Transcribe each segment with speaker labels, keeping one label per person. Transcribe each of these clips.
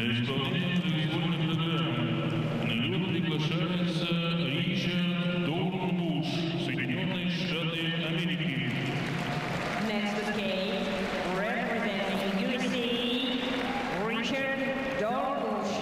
Speaker 1: Исполнитель вольной программы на лед приглашается Ричард Доунбуш, Соединенные Штаты Америки.
Speaker 2: Next escape, representing USA, Richard Dorbush.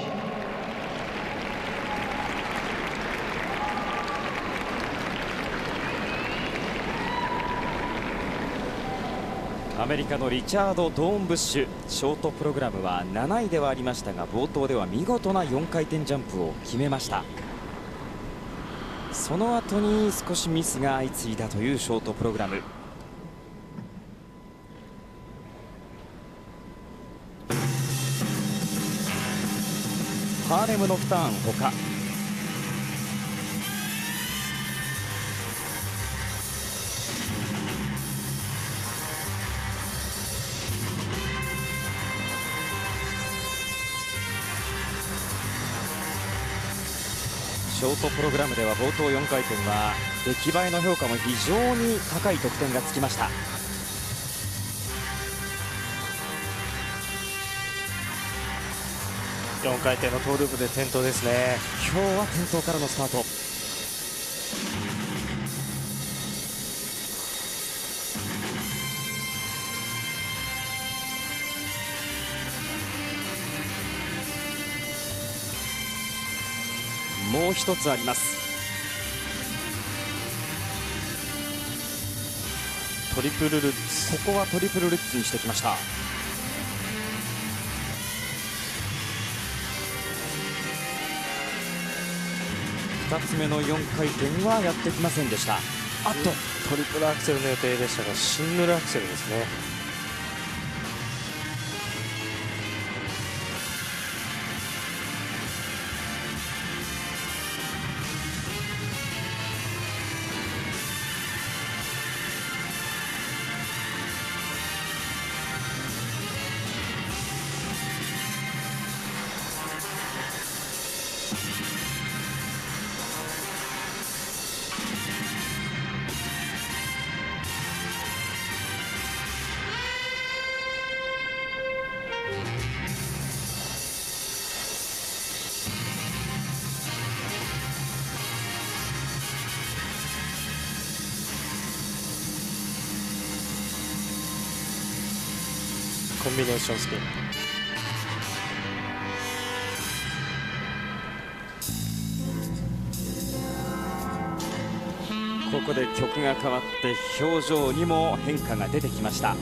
Speaker 3: アメリカのリチャード・ドーンブッシュ、ショートプログラムは7位ではありましたが、冒頭では見事な4回転ジャンプを決めました。その後に少しミスが相次いだというショートプログラム。ハーレム・ノクターンほか、ショートプログラムでは冒頭4回転は出来栄えの評価も非常に高い得点がつきました。
Speaker 4: 4回転のトーループで転倒ですね。
Speaker 3: 今日は転倒からのスタート。もう一つあります。
Speaker 4: トリプルルッツ、
Speaker 3: ここはトリプルルッツにしてきました。2つ目の4回転はやってきませんでした。あっと
Speaker 4: トリプルアクセルの予定でしたがシングルアクセルですね。コンビネーションスピン。
Speaker 3: ここで曲が変わって表情にも変化が出てきました。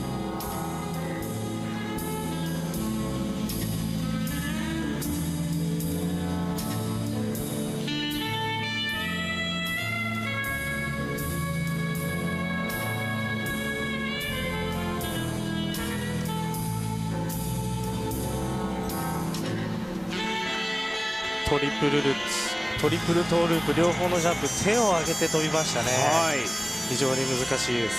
Speaker 4: トリプルルッツ、トリプルトーループ、両方のジャンプ手を上げて飛びましたね。
Speaker 3: はい、
Speaker 4: 非常に難しいです。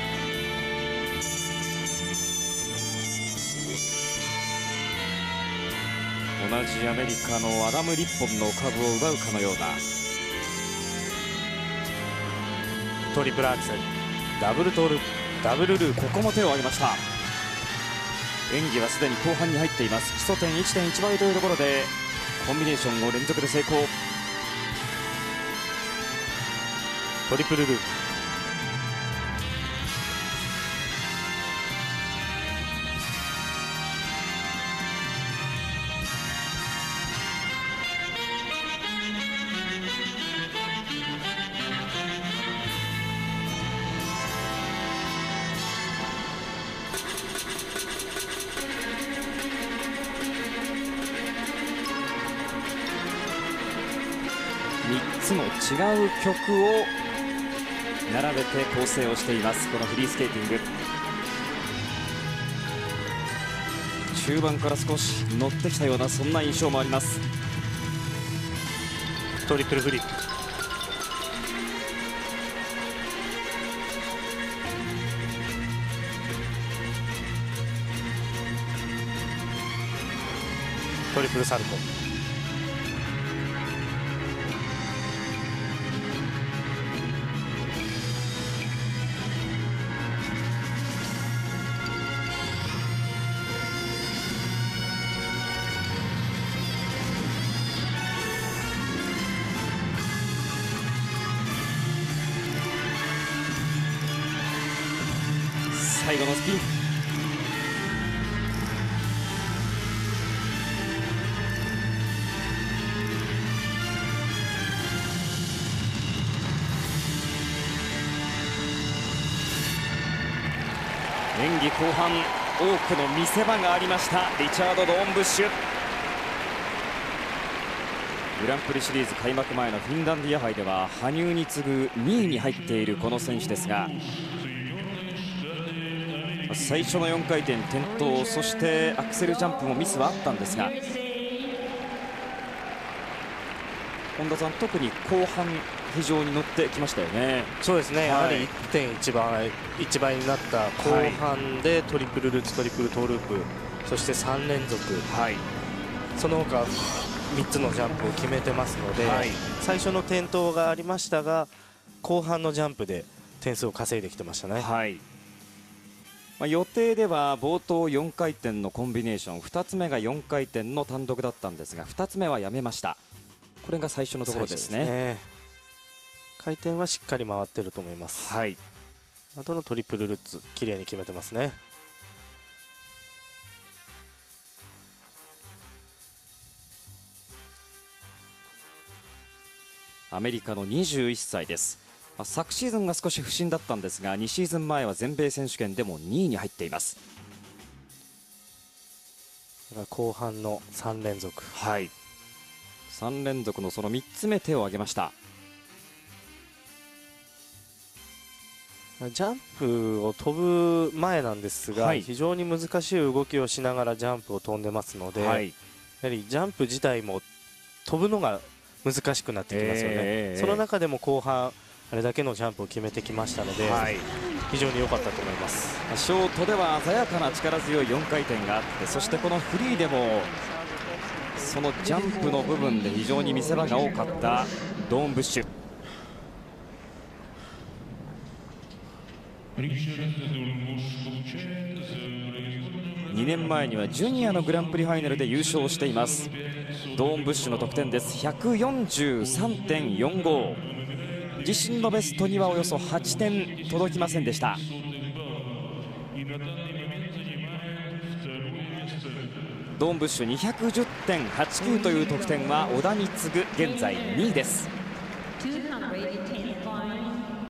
Speaker 3: 同じアメリカのアダム・リッポンの株を奪うかのような
Speaker 4: トリプルアクセル、
Speaker 3: ダブルトーループ、ダブルルー、ここも手を挙げました。演技はすでに後半に入っています。基礎点 1.1 倍というところでコンビネーションを連続で成功。
Speaker 4: トリプルループ、
Speaker 3: 3つの違う曲を並べて構成をしています、このフリースケーティング。中盤から少し乗ってきたようなそんな印象もあります。
Speaker 4: トリプルフリップ、トリプルサルコー、
Speaker 3: 最後のスピン。演技後半多くの見せ場がありましたリチャード・ドーンブッシュ。グランプリシリーズ開幕前のフィンランディア杯では羽生に次ぐ2位に入っているこの選手ですが、最初の4回転転倒、そしてアクセルジャンプもミスはあったんですが、本田さん、特に後半非常に乗ってきましたよね。
Speaker 4: そうですね、やはり 1.1 倍になった後半でトリプルルッツ、トリプルトーループ、そして3連続、その他3つのジャンプを決めてますので、最初の転倒がありましたが後半のジャンプで点数を稼いできてましたね。
Speaker 3: 予定では冒頭4回転のコンビネーション、2つ目が4回転の単独だったんですが2つ目はやめました。これが最初のところですね。
Speaker 4: 回転はしっかり回っていると思います。あとのトリプルルッツ綺麗に決めてますね。
Speaker 3: アメリカの21歳です。昨シーズンが少し不振だったんですが2シーズン前は全米選手権でも2位に入っています。
Speaker 4: 後半の3連続、
Speaker 3: 3連続のその3つ目手を挙げました。
Speaker 4: ジャンプを飛ぶ前なんですが、非常に難しい動きをしながらジャンプを飛んでますので、やはりジャンプ自体も飛ぶのが難しくなってきますよね。その中でも後半あれだけのジャンプを決めてきましたので、非常に良かったと思います。
Speaker 3: ショートでは鮮やかな力強い4回転があって、そしてこのフリーでもそのジャンプの部分で非常に見せ場が多かったドーンブッシュ。2年前にはジュニアのグランプリファイナルで優勝しています。ドーンブッシュの得点です。143.45。自身のベストにはおよそ8点届きませんでした。ドーンブッシュ210.89という得点は小田に次ぐ現在2位です。